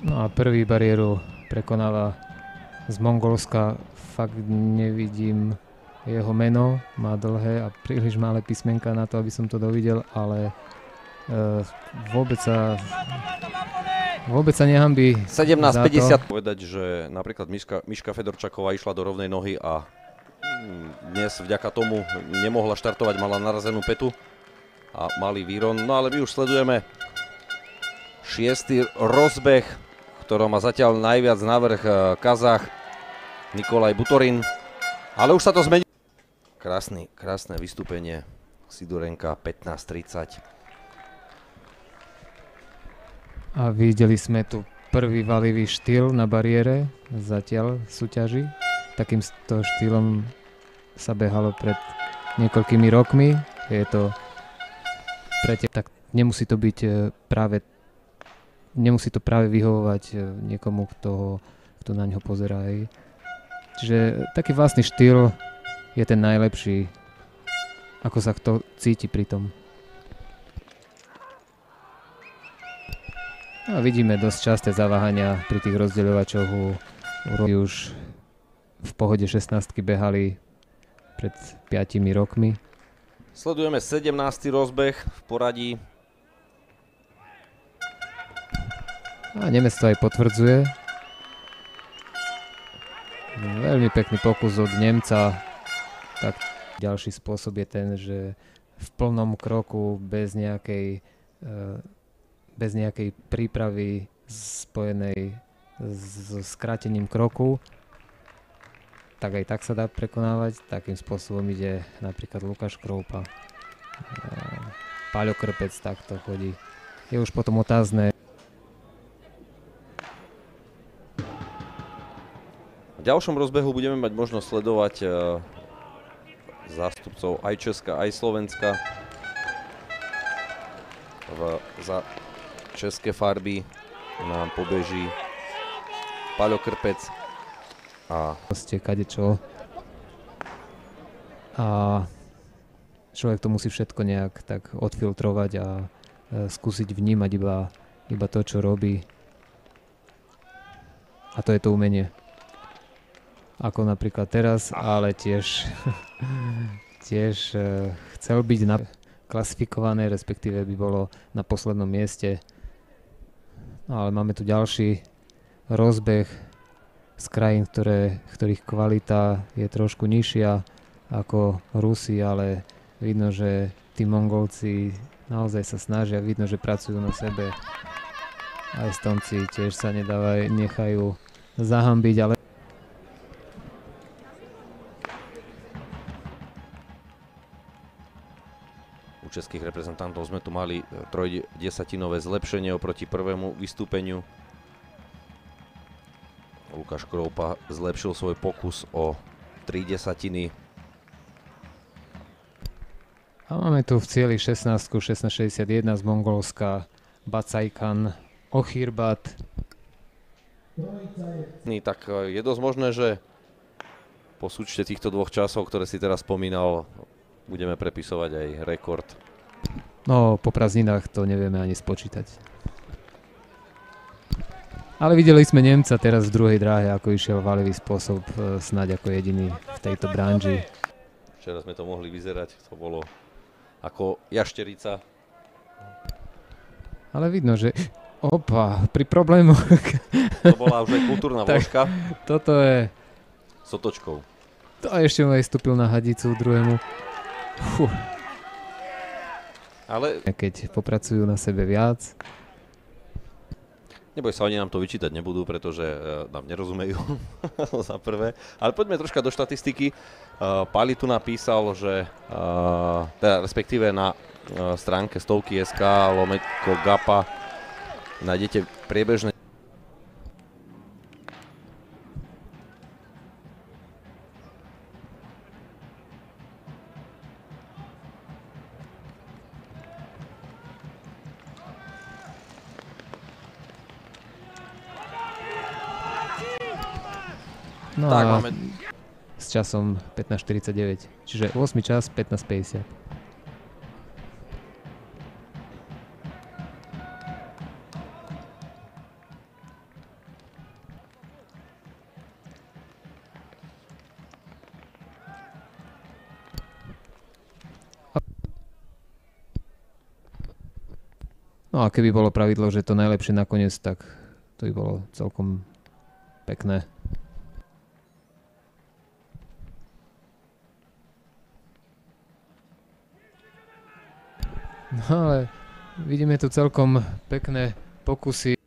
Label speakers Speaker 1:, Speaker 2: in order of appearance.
Speaker 1: No a prvý bariéru prekonáva z Mongolska. Fakt nevidím jeho meno. Má dlhé a príliš malé písmenka na to, aby som to dovidel, ale vôbec sa nehambí.
Speaker 2: 17:50. Povedať, že napríklad Miška Fedorčaková išla do rovnej nohy a dnes vďaka tomu nemohla štartovať, mala narazenú petu a malý výron. No ale my už sledujeme 6. rozbeh, ktorom má zatiaľ najviac navrh Kazach Nikolaj Butorin. Ale už sa to zmení. Krásne vystúpenie Sidorenka 15:30.
Speaker 1: A videli sme tu prvý valivý štýl na bariére zatiaľ v súťaži. Takýmto štýlom sa behalo pred niekoľkými rokmi. Je to tak nemusí to práve vyhovovať niekomu, kto na ňo pozerá. Čiže taký vlastný štýl je ten najlepší, ako sa kto cíti pri tom. A vidíme dosť časté zaváhania pri tých rozdeľovačoch. Už v pohode 16-ky behali pred 5 rokmi.
Speaker 2: Sledujeme 17. rozbeh v poradí.
Speaker 1: A Nemec to aj potvrdzuje. Veľmi pekný pokus od Nemca. Tak ďalší spôsob je ten, že v plnom kroku bez nejakej prípravy spojenej so skrátením kroku, tak aj tak sa dá prekonávať. Takým spôsobom ide napríklad Lukáš Kroupa. Paľo Krpec takto chodí. Je už potom otázne.
Speaker 2: V ďalšom rozbehu budeme mať možnosť sledovať zástupcov aj Česka, aj Slovenska. Za české farby nám pobeží Paľo Krpec a
Speaker 1: kadečo. A človek to musí všetko nejak tak odfiltrovať a skúsiť vnímať iba to, čo robí. A to je to umenie. Ako napríklad teraz, ale tiež chcel byť klasifikované, respektíve by bolo na poslednom mieste. No, ale máme tu ďalší rozbeh z krajín, ktorých kvalita je trošku nižšia ako Rusi, ale vidno, že tí Mongolci naozaj sa snažia, vidno, že pracujú na sebe. A Estonci tiež sa nechajú zahambiť, ale
Speaker 2: u českých reprezentantov sme tu mali 3/10 zlepšenie oproti prvému vystúpeniu. Lukáš Kroupa zlepšil svoj pokus o 3/10.
Speaker 1: A máme tu v cieli 16, 1661 z Mongolska, Bacajkan, Ochirbat.
Speaker 2: Tak je dosť možné, že po súčte týchto dvoch časov, ktoré si teraz spomínal, budeme prepisovať aj rekord.
Speaker 1: No, po prázdninách to nevieme ani spočítať. Ale videli sme Nemca teraz v druhej dráhe, ako išiel valivý spôsob, snáď ako jediný v tejto branži.
Speaker 2: Včera sme to mohli vyzerať, to bolo ako jašterica.
Speaker 1: Ale vidno, že pri problémoch.
Speaker 2: To bola už aj kultúrna vložka.
Speaker 1: Toto je
Speaker 2: s otočkou.
Speaker 1: To ešte mu aj vstúpil na hadicu druhému.
Speaker 2: Ale
Speaker 1: keď popracujú na sebe viac.
Speaker 2: Neboj sa, oni nám to vyčítať nebudú, pretože nám nerozumejú za prvé. Ale poďme troška do štatistiky. Pali tu napísal, že teda respektíve na stránke stovky.sk /GAPA nájdete priebežné.
Speaker 1: No
Speaker 2: tak,
Speaker 1: a
Speaker 2: máme
Speaker 1: s časom 15:49, čiže 8. čas 15:50. No a keby bolo pravidlo, že to najlepšie nakoniec, tak to by bolo celkom pekné. No ale vidíme tu celkom pekné pokusy